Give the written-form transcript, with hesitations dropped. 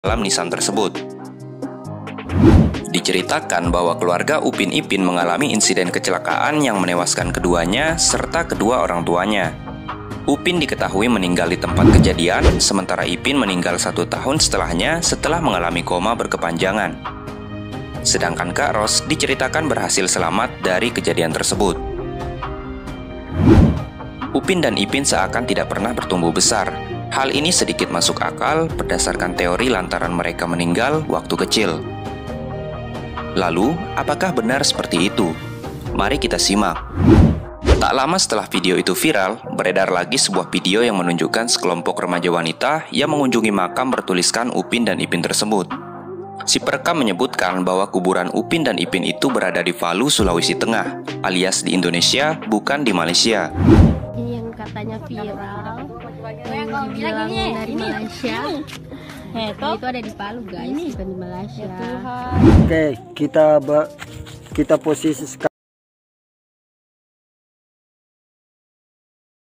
dalam nisan tersebut. Diceritakan bahwa keluarga Upin Ipin mengalami insiden kecelakaan yang menewaskan keduanya serta kedua orang tuanya. Upin diketahui meninggal di tempat kejadian, sementara Ipin meninggal 1 tahun setelahnya setelah mengalami koma berkepanjangan. Sedangkan Kak Ros diceritakan berhasil selamat dari kejadian tersebut. Upin dan Ipin seakan tidak pernah bertumbuh besar. Hal ini sedikit masuk akal berdasarkan teori lantaran mereka meninggal waktu kecil. Lalu, apakah benar seperti itu? Mari kita simak. Tak lama setelah video itu viral, beredar lagi sebuah video yang menunjukkan sekelompok remaja wanita yang mengunjungi makam bertuliskan Upin dan Ipin tersebut. Si perekam menyebutkan bahwa kuburan Upin dan Ipin itu berada di Palu, Sulawesi Tengah, alias di Indonesia, bukan di Malaysia. Ini yang katanya viral, yang dibilang dari Malaysia. Itu ada di Palu guys, bukan di Malaysia. Oke, kita posisi sekarang.